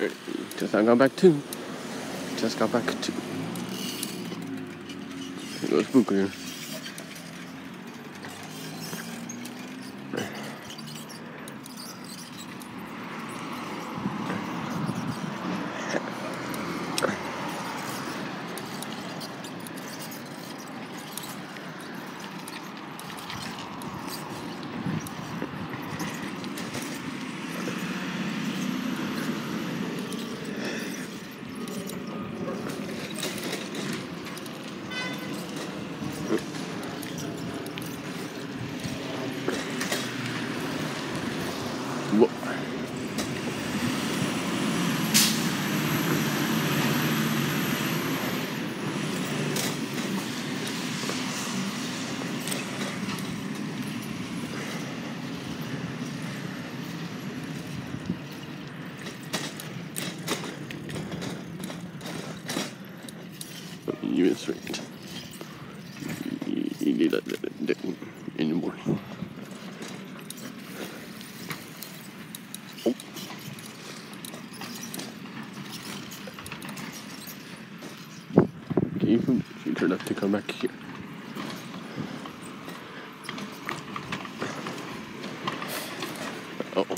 Just I got back two. Just got back two. It goes spooky. You is straight. You need that in the morning. Oh. You turn up to come back here. Uh-oh.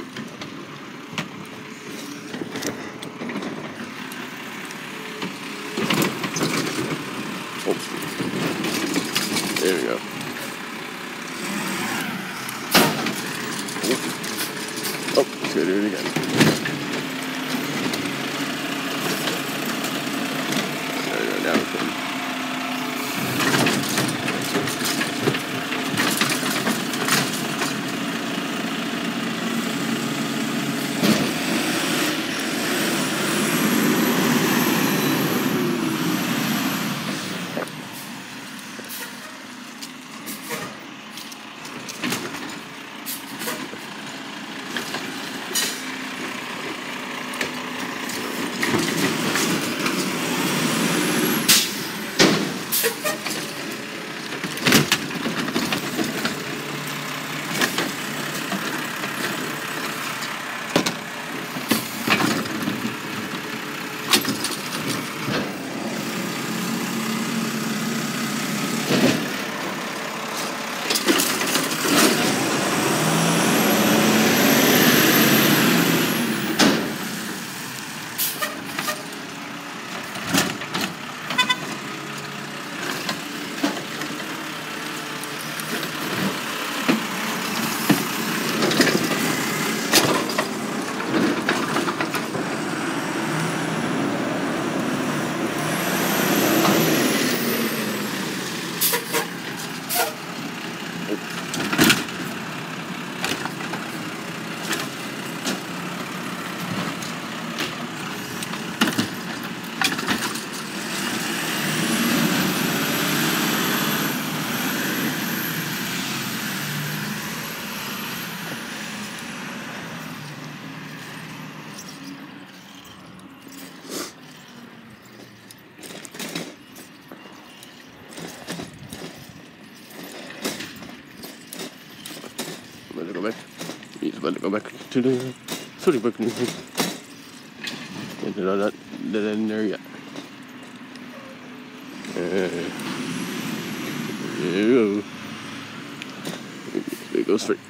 There we go. Oh, let's go do it again. There we go, now it's in. He's about to go back to the storybook. Not in there yet. There you go. It goes straight.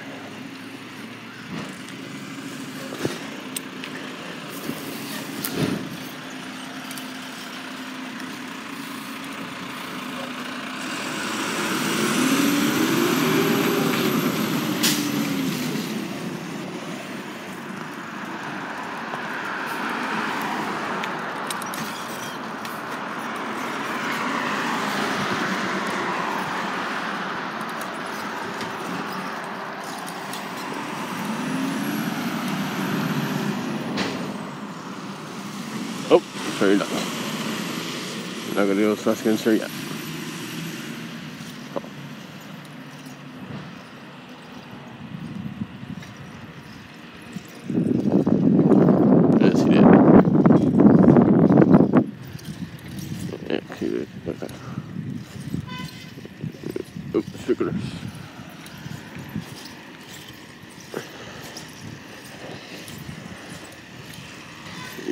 Oh, sorry, not. Not gonna do this last against her yet. Oh. Yes, he did. Yeah, he did. Okay. Oh, stickers.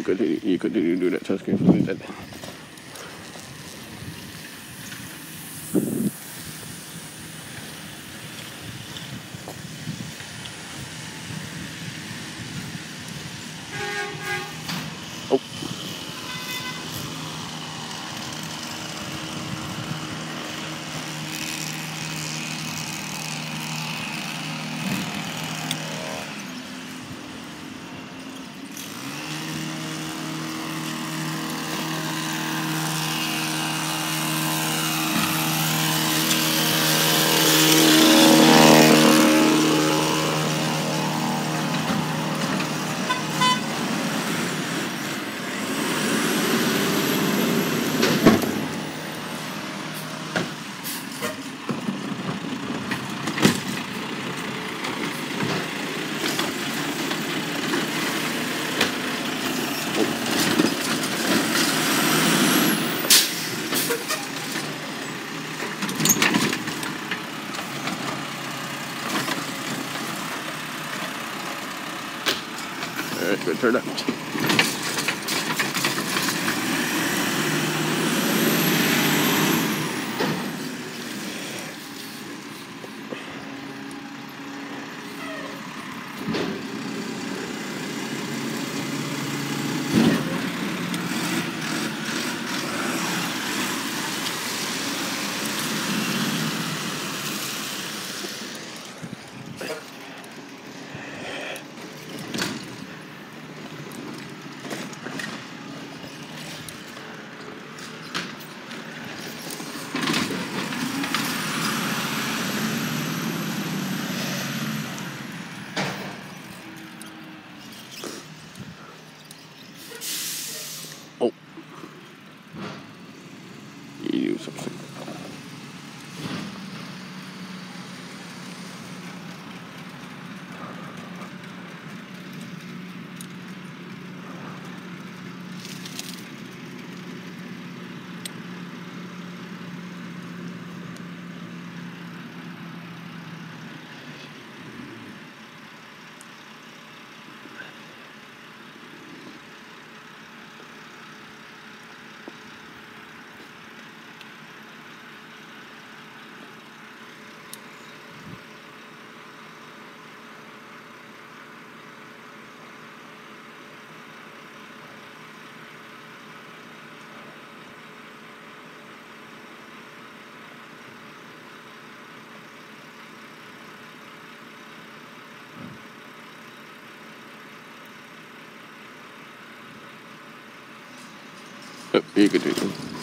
You continue to do that touch screen for me then. Oh. Alright, good turn up. Oh, you do something. Oh, you could do it.